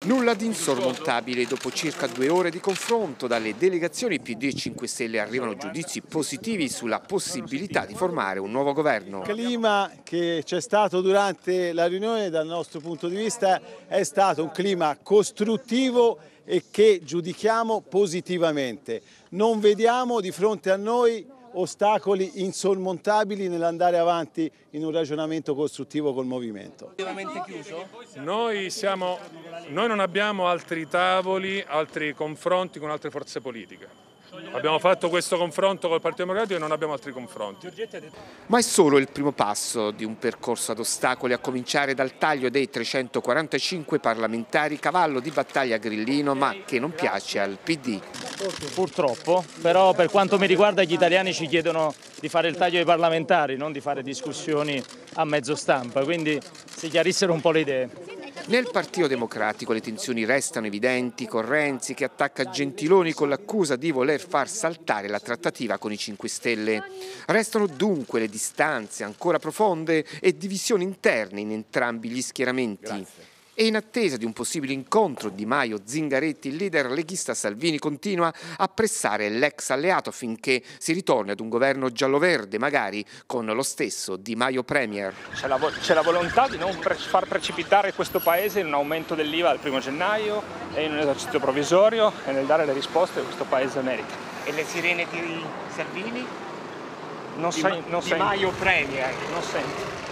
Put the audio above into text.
Nulla di insormontabile. Dopo circa 2 ore di confronto dalle delegazioni PD e 5 Stelle arrivano giudizi positivi sulla possibilità di formare un nuovo governo. Il clima che c'è stato durante la riunione dal nostro punto di vista è stato un clima costruttivo e che giudichiamo positivamente. Non vediamo di fronte a noi ostacoli insormontabili nell'andare avanti in un ragionamento costruttivo col movimento. Noi non abbiamo altri tavoli, altri confronti con altre forze politiche. Abbiamo fatto questo confronto col Partito Democratico e non abbiamo altri confronti. Ma è solo il primo passo di un percorso ad ostacoli, a cominciare dal taglio dei 345 parlamentari, cavallo di battaglia grillino, ma che non piace al PD. Purtroppo, però per quanto mi riguarda gli italiani ci chiedono di fare il taglio dei parlamentari, non di fare discussioni a mezzo stampa, quindi si chiarissero un po' le idee. Nel Partito Democratico le tensioni restano evidenti, con Renzi che attacca Gentiloni con l'accusa di voler far saltare la trattativa con i 5 Stelle. Restano dunque le distanze ancora profonde e divisioni interne in entrambi gli schieramenti. E in attesa di un possibile incontro Di Maio-Zingaretti, il leader leghista Salvini continua a pressare l'ex alleato affinché si ritorni ad un governo giallo-verde, magari con lo stesso Di Maio premier. C'è la volontà di non far precipitare questo Paese in un aumento dell'IVA al 1° gennaio e in un esercizio provvisorio e nel dare le risposte che questo Paese merita. E le sirene di Salvini? Non Di Maio premier? Non sento.